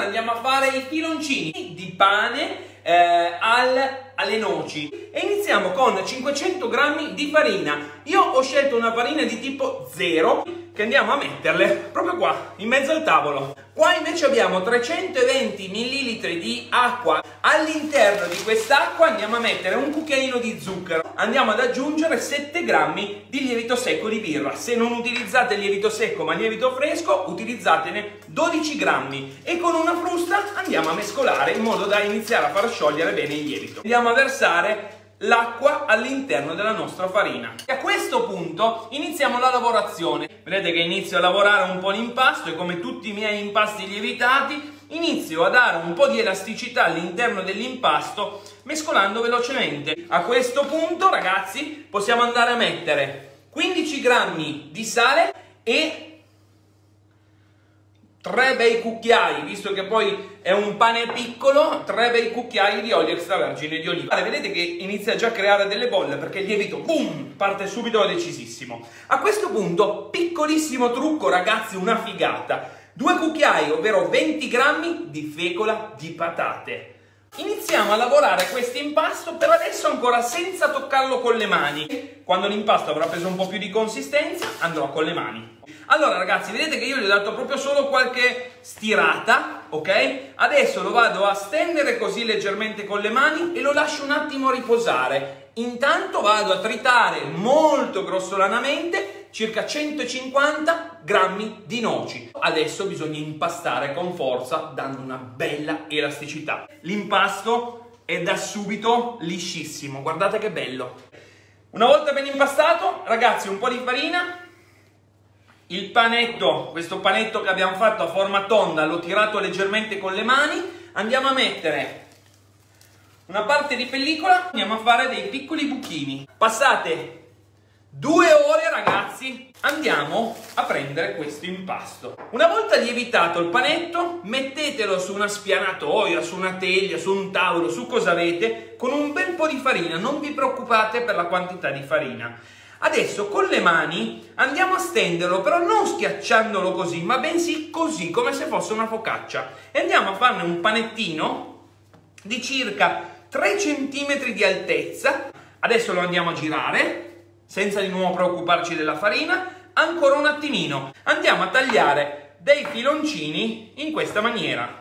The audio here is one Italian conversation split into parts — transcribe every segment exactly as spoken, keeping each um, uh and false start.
andiamo a fare i filoncini di pane eh, al, alle noci e iniziamo con cinquecento grammi di farina. Io ho scelto una farina di tipo zero che andiamo a metterle proprio qua in mezzo al tavolo. Qua invece abbiamo trecentoventi millilitri di acqua. All'interno di quest'acqua andiamo a mettere un cucchiaino di zucchero. Andiamo ad aggiungere sette grammi di lievito secco di birra. Se non utilizzate lievito secco ma lievito fresco, utilizzatene dodici grammi. E con una frusta andiamo a mescolare in modo da iniziare a far sciogliere bene il lievito. Andiamo a versare l'acqua all'interno della nostra farina. E a questo punto iniziamo la lavorazione. Vedete che inizio a lavorare un po' l'impasto e come tutti i miei impasti lievitati inizio a dare un po' di elasticità all'interno dell'impasto mescolando velocemente. A questo punto, ragazzi, possiamo andare a mettere quindici grammi di sale e tre bei cucchiai, visto che poi è un pane piccolo, tre bei cucchiai di olio extravergine di oliva. Vedete che inizia già a creare delle bolle perché il lievito, boom, parte subito decisissimo. A questo punto, piccolissimo trucco, ragazzi, una figata. Due cucchiai, ovvero venti grammi di fecola di patate. Iniziamo a lavorare questo impasto per adesso ancora senza toccarlo con le mani. Quando l'impasto avrà preso un po' più di consistenza, andrò con le mani. Allora ragazzi, vedete che io gli ho dato proprio solo qualche stirata, ok? Adesso lo vado a stendere così leggermente con le mani e lo lascio un attimo riposare. Intanto vado a tritare molto grossolanamente circa centocinquanta grammi di noci. Adesso bisogna impastare con forza dando una bella elasticità. L'impasto è da subito liscissimo, guardate che bello. Una volta ben impastato, ragazzi, un po' di farina. Il panetto, questo panetto che abbiamo fatto a forma tonda, l'ho tirato leggermente con le mani. Andiamo a mettere una parte di pellicola, andiamo a fare dei piccoli buchini. Passate due ore, ragazzi, andiamo a prendere questo impasto. Una volta lievitato il panetto, mettetelo su una spianatoia, su una teglia, su un tavolo, su cosa avete, con un bel po' di farina. Non vi preoccupate per la quantità di farina. Adesso con le mani andiamo a stenderlo, però non schiacciandolo così, ma bensì così, come se fosse una focaccia. E andiamo a farne un panettino di circa tre centimetri di altezza. Adesso lo andiamo a girare, senza di nuovo preoccuparci della farina. Ancora un attimino. Andiamo a tagliare dei filoncini in questa maniera.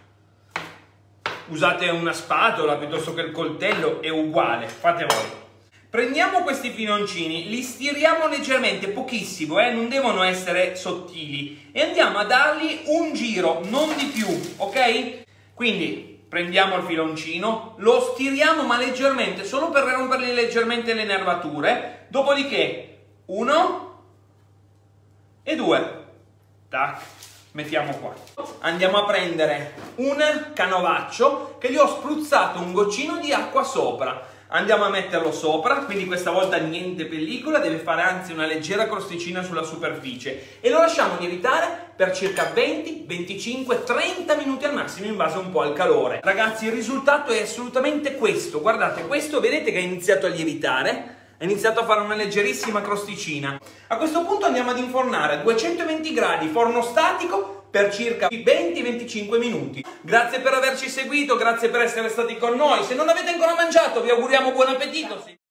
Usate una spatola piuttosto che il coltello, è uguale, fate voi. Prendiamo questi filoncini, li stiriamo leggermente, pochissimo, eh? Non devono essere sottili, e andiamo a dargli un giro, non di più, ok? Quindi prendiamo il filoncino, lo stiriamo ma leggermente, solo per rompergli leggermente le nervature, dopodiché uno e due, tac, mettiamo qua. Andiamo a prendere un canovaccio che gli ho spruzzato un goccino di acqua sopra. Andiamo a metterlo sopra, quindi questa volta niente pellicola, deve fare anzi una leggera crosticina sulla superficie e lo lasciamo lievitare per circa venti, venticinque, trenta minuti al massimo in base un po' al calore. Ragazzi, il risultato è assolutamente questo, guardate, questo vedete che ha iniziato a lievitare, ha iniziato a fare una leggerissima crosticina. A questo punto andiamo ad infornare a duecentoventi gradi, forno statico, per circa venti venticinque minuti. Grazie per averci seguito, grazie per essere stati con noi. Se non avete ancora mangiato, vi auguriamo buon appetito.